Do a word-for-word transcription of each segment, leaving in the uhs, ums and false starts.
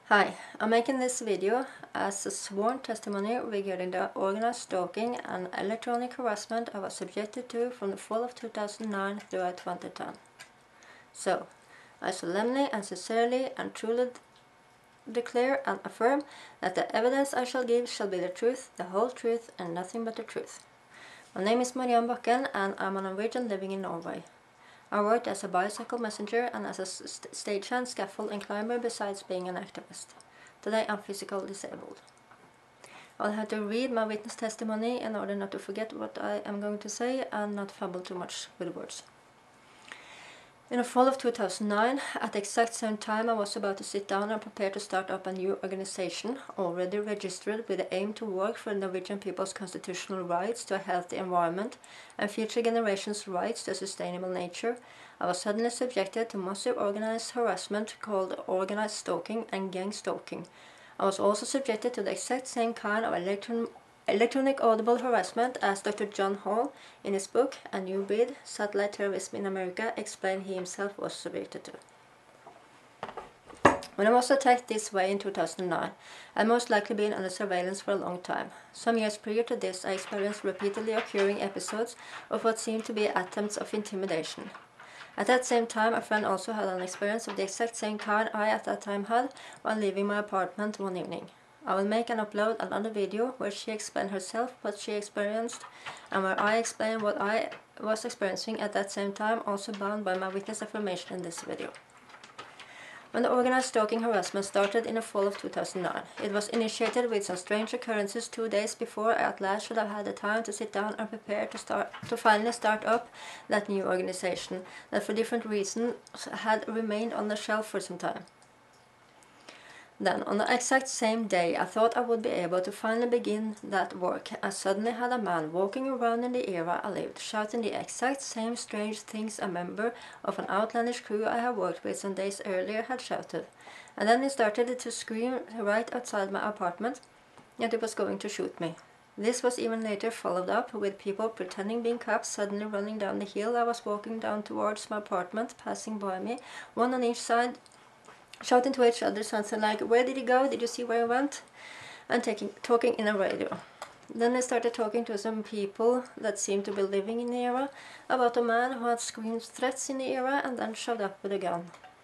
Hi, I'm making this video as a sworn testimony regarding the organized stalking and electronic harassment I was subjected to from the fall of two thousand nine through twenty ten. So, I solemnly and sincerely and truly declare and affirm that the evidence I shall give shall be the truth, the whole truth, and nothing but the truth. My name is Marianne Bakken and I'm a Norwegian living in Norway. I worked as a bicycle messenger and as a st stagehand, scaffold and climber besides being an activist. Today I'm physically disabled. I'll have to read my witness testimony in order not to forget what I am going to say and not fumble too much with words. In the fall of two thousand nine, at the exact same time I was about to sit down and prepare to start up a new organization, already registered with the aim to work for the Norwegian people's constitutional rights to a healthy environment and future generations' rights to a sustainable nature, I was suddenly subjected to massive organized harassment called organized stalking and gang stalking. I was also subjected to the exact same kind of electron electronic audible harassment as Doctor John Hall, in his book A New Breed, Satellite Terrorism in America, explained he himself was subjected to. When I was attacked this way in two thousand nine, I had most likely been under surveillance for a long time. Some years prior to this, I experienced repeatedly occurring episodes of what seemed to be attempts of intimidation. At that same time, a friend also had an experience of the exact same kind I at that time had while leaving my apartment one evening. I will make and upload another video where she explained herself what she experienced and where I explain what I was experiencing at that same time, also bound by my witness affirmation in this video. When the organized stalking harassment started in the fall of two thousand nine, it was initiated with some strange occurrences two days before I at last should have had the time to sit down and prepare to start to finally start up that new organization that for different reasons had remained on the shelf for some time. Then, on the exact same day I thought I would be able to finally begin that work, I suddenly had a man walking around in the area I lived, shouting the exact same strange things a member of an outlandish crew I had worked with some days earlier had shouted. And then he started to scream right outside my apartment that he was going to shoot me. This was even later followed up with people pretending being cops suddenly running down the hill I was walking down towards my apartment, passing by me, one on each side, shouting to each other something like, "Where did he go? Did you see where he went?" and taking, talking in a radio. Then they started talking to some people that seemed to be living in the area about a man who had screamed threats in the area and then showed up with a gun.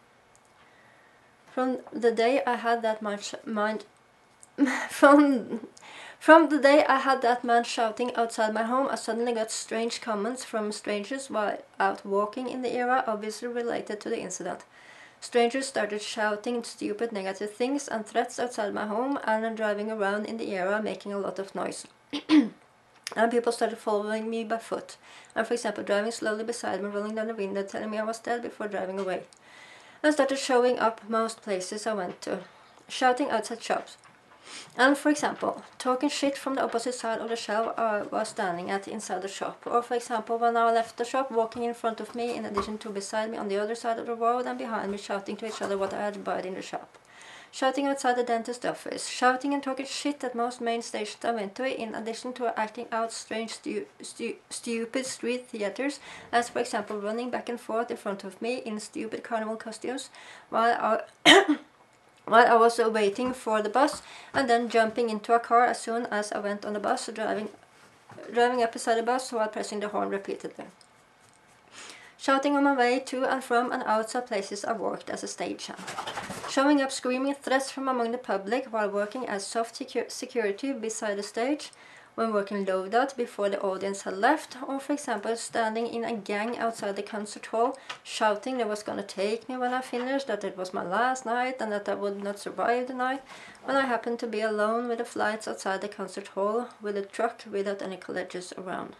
From the day I had that much mind from from the day I had that man shouting outside my home, I suddenly got strange comments from strangers while out walking in the area, obviously related to the incident. Strangers started shouting stupid negative things and threats outside my home and driving around in the area making a lot of noise. And people started following me by foot, and for example driving slowly beside me, rolling down the window, telling me I was dead before driving away. And started showing up most places I went to, shouting outside shops. And for example, talking shit from the opposite side of the shelf I was standing at inside the shop. Or for example, when I left the shop, walking in front of me in addition to beside me on the other side of the road and behind me, shouting to each other what I had bought in the shop. Shouting outside the dentist office, shouting and talking shit at most main stations I went to, in addition to acting out strange stu stu stupid street theaters, as for example running back and forth in front of me in stupid carnival costumes while I While I was waiting for the bus, and then jumping into a car as soon as I went on the bus, driving, driving up beside the bus while pressing the horn repeatedly. Shouting on my way to and from and outside places I worked as a stagehand. Showing up screaming threats from among the public while working as soft secu security beside the stage, when working loadout before the audience had left, or for example standing in a gang outside the concert hall, shouting they was gonna take me when I finished, that it was my last night and that I would not survive the night, when I happened to be alone with the flights outside the concert hall with a truck without any colleges around.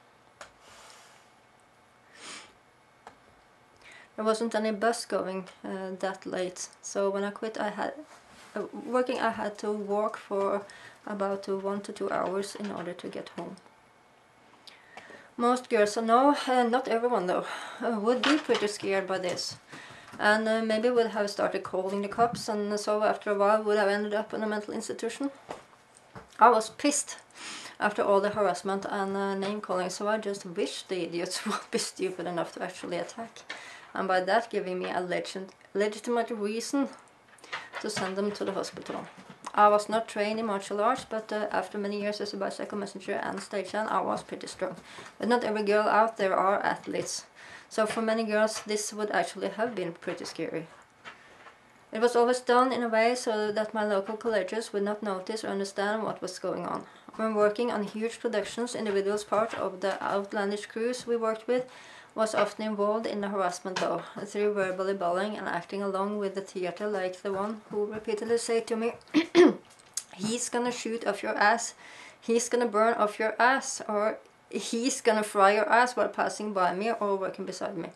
There wasn't any bus going uh, that late, so when I quit I had uh, working I had to walk for about uh, one to two hours in order to get home. Most girls I know, uh, not everyone though, uh, would be pretty scared by this, and uh, maybe would have started calling the cops, and so after a while would have ended up in a mental institution. I was pissed after all the harassment and uh, name calling, so I just wish the idiots would be stupid enough to actually attack, and by that giving me a legit legitimate reason to send them to the hospital. I was not trained in martial arts, but uh, after many years as a bicycle messenger and stagehand, I was pretty strong. But not every girl out there are athletes. So for many girls, this would actually have been pretty scary. It was always done in a way so that my local colleges would not notice or understand what was going on. When working on huge productions, individuals part of the outlandish crews we worked with was often involved in the harassment though, through verbally bullying and acting along with the theater, like the one who repeatedly said to me, he's gonna shoot off your ass, he's gonna burn off your ass, or he's gonna fry your ass while passing by me or working beside me.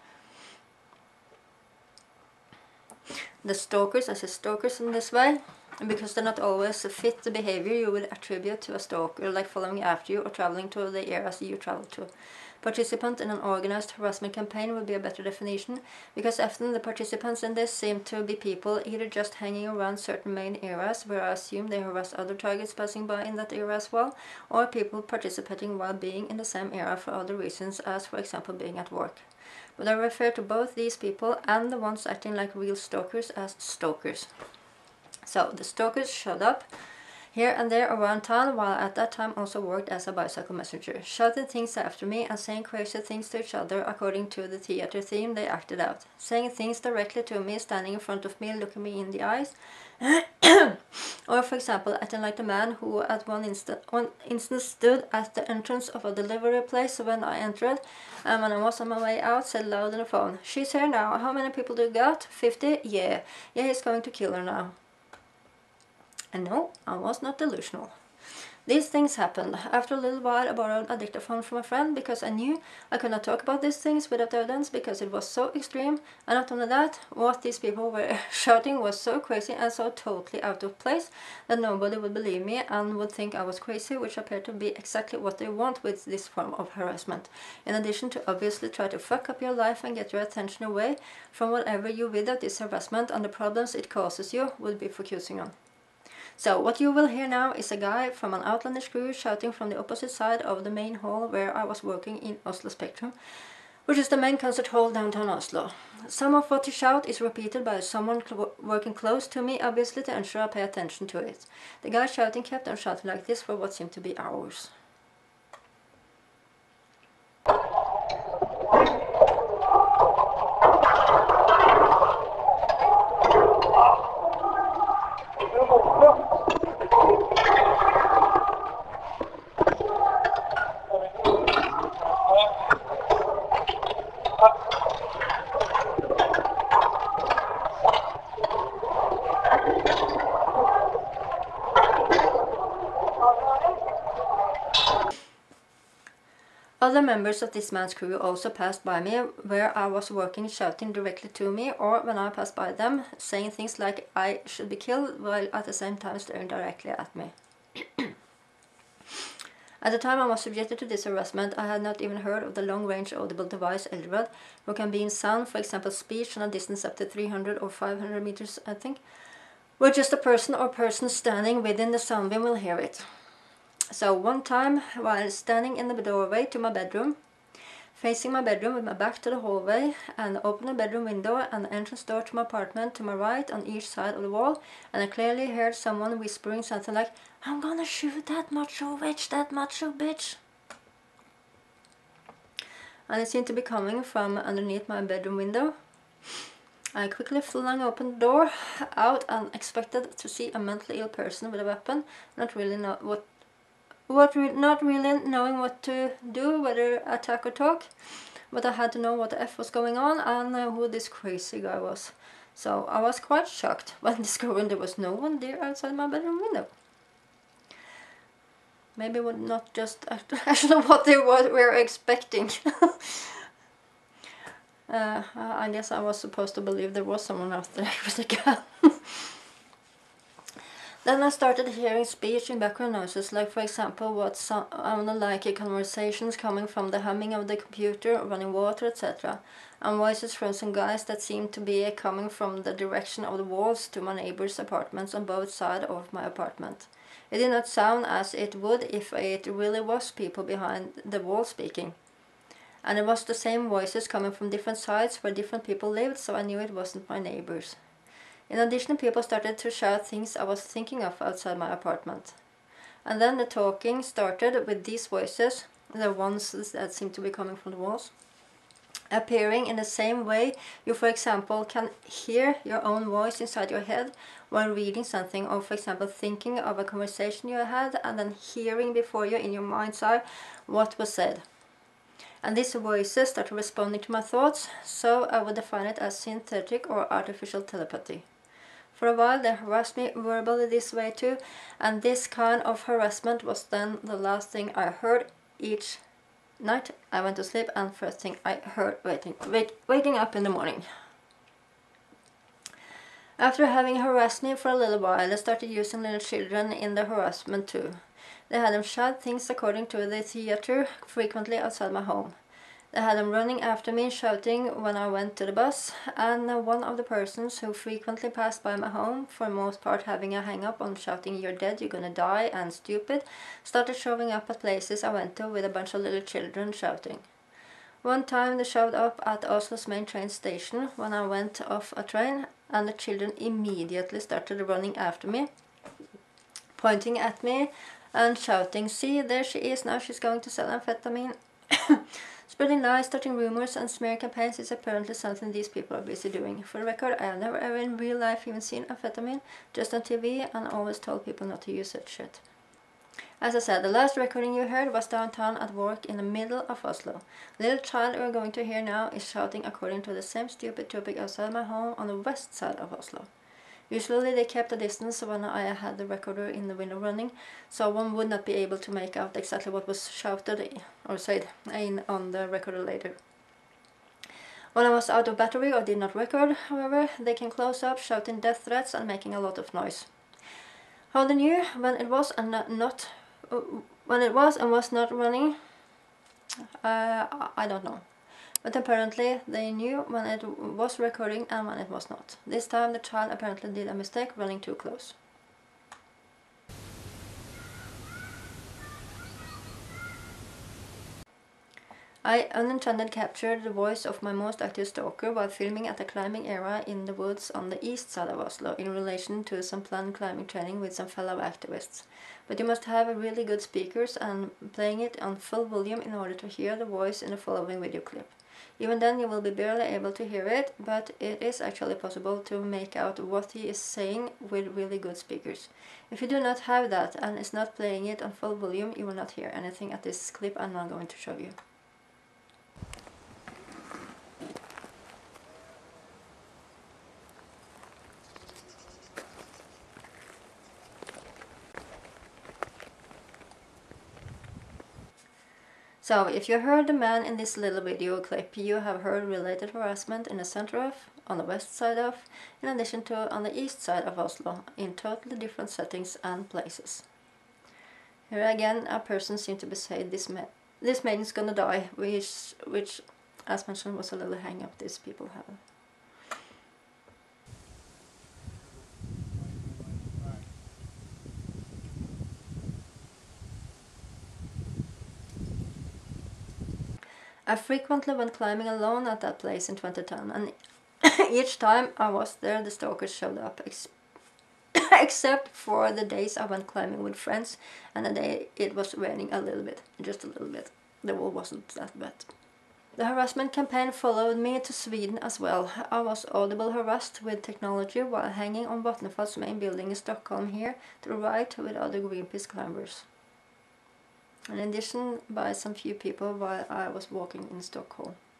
The stalkers, I say stalkers in this way, because they're not always fit the behavior you would attribute to a stalker, like following after you or traveling to the areas you travel to. Participant in an organized harassment campaign would be a better definition, because often the participants in this seem to be people either just hanging around certain main areas, where I assume they harass other targets passing by in that area as well, or people participating while being in the same area for other reasons, as for example being at work. But I refer to both these people and the ones acting like real stalkers as stalkers. So the stalkers showed up here and there around town, while at that time also worked as a bicycle messenger, shouting things after me and saying crazy things to each other according to the theater theme they acted out, saying things directly to me, standing in front of me, looking me in the eyes, or for example acting like the man who at one instant, one instance stood at the entrance of a delivery place when I entered, and when I was on my way out said loud on the phone, "She's here now, how many people do you got? fifty? Yeah, yeah, he's going to kill her now." And no, I was not delusional. These things happened. After a little while I borrowed a dictaphone from a friend, because I knew I could not talk about these things without evidence, because it was so extreme, and not only that, what these people were shouting was so crazy and so totally out of place that nobody would believe me and would think I was crazy, which appeared to be exactly what they want with this form of harassment, in addition to obviously try to fuck up your life and get your attention away from whatever you without this harassment and the problems it causes you would be focusing on. So what you will hear now is a guy from an outlandish crew shouting from the opposite side of the main hall where I was working in Oslo Spectrum, which is the main concert hall downtown Oslo. Some of what he shouts is repeated by someone cl working close to me, obviously to ensure I pay attention to it. The guy shouting kept on shouting like this for what seemed to be hours. Other members of this man's crew also passed by me where I was working, shouting directly to me, or when I passed by them, saying things like I should be killed, while at the same time staring directly at me. At the time I was subjected to this harassment, I had not even heard of the long-range audible device Elrod, who can be in sound, for example speech, on a distance up to three hundred or five hundred meters, I think, where just a person or persons standing within the sound beam will hear it. So one time, while standing in the doorway to my bedroom, facing my bedroom with my back to the hallway, and open the bedroom window and the entrance door to my apartment to my right on each side of the wall, and I clearly heard someone whispering something like, "I'm gonna shoot that macho witch, that macho bitch." And it seemed to be coming from underneath my bedroom window. I quickly flung open the door out and expected to see a mentally ill person with a weapon, not really know what What re not really knowing what to do, whether attack or talk, but I had to know what the F was going on and uh, who this crazy guy was. So I was quite shocked when discovering there was no one there outside my bedroom window. Maybe it was not just actually what they were, were expecting. uh, I guess I was supposed to believe there was someone out there with a gun. Then I started hearing speech in background noises, like for example what sounded like conversations coming from the humming of the computer, running water, et cetera, and voices from some guys that seemed to be coming from the direction of the walls to my neighbors' apartments on both sides of my apartment. It did not sound as it would if it really was people behind the wall speaking. And it was the same voices coming from different sides where different people lived, so I knew it wasn't my neighbors. In addition, people started to shout things I was thinking of outside my apartment. And then the talking started with these voices, the ones that seem to be coming from the walls, appearing in the same way you, for example, can hear your own voice inside your head while reading something, or for example thinking of a conversation you had and then hearing before you in your mind's eye what was said. And these voices started responding to my thoughts, so I would define it as synthetic or artificial telepathy. For a while they harassed me verbally this way too, and this kind of harassment was then the last thing I heard each night I went to sleep, and first thing I heard waking, wake, waking up in the morning. After having harassed me for a little while, they started using little children in the harassment too. They had them shout things according to the theater frequently outside my home. They had them running after me, shouting when I went to the bus, and one of the persons who frequently passed by my home, for the most part having a hang-up on shouting "you're dead, you're gonna die" and "stupid," started showing up at places I went to with a bunch of little children shouting. One time they showed up at Oslo's main train station when I went off a train, and the children immediately started running after me, pointing at me and shouting, "See, there she is, now she's going to sell amphetamine." Spreading lies, starting rumors, and smear campaigns is apparently something these people are busy doing. For the record, I have never ever in real life even seen amphetamine, just on T V, and always told people not to use that shit. As I said, the last recording you heard was downtown at work in the middle of Oslo. The little child we're going to hear now is shouting according to the same stupid topic outside my home on the west side of Oslo. Usually they kept a distance when I had the recorder in the window running, so one would not be able to make out exactly what was shouted or said in on the recorder later. When I was out of battery or did not record, however, they came close up, shouting death threats and making a lot of noise. How they knew when it was and not, not uh, when it was and was not running, uh, I don't know. But apparently they knew when it was recording and when it was not. This time the child apparently did a mistake running too close. I unintended captured the voice of my most active stalker while filming at a climbing area in the woods on the east side of Oslo in relation to some planned climbing training with some fellow activists. But you must have really good speakers and playing it on full volume in order to hear the voice in the following video clip. Even then you will be barely able to hear it, but it is actually possible to make out what he is saying with really good speakers. If you do not have that and is not playing it on full volume, you will not hear anything at this clip I'm now going to show you. So, if you heard the man in this little video clip, you have heard related harassment in the center of, on the west side of, in addition to on the east side of Oslo, in totally different settings and places. Here again, a person seemed to be saying this, ma this maiden's gonna die, which, which, as mentioned, was a little hang-up these people have. I frequently went climbing alone at that place in twenty ten, and each time I was there the stalkers showed up, ex except for the days I went climbing with friends and the day it was raining a little bit, just a little bit. The wall wasn't that bad. The harassment campaign followed me to Sweden as well. I was audible harassed with technology while hanging on Vattenfall's main building in Stockholm here to the right with other Greenpeace climbers. In addition, by some few people while I was walking in Stockholm.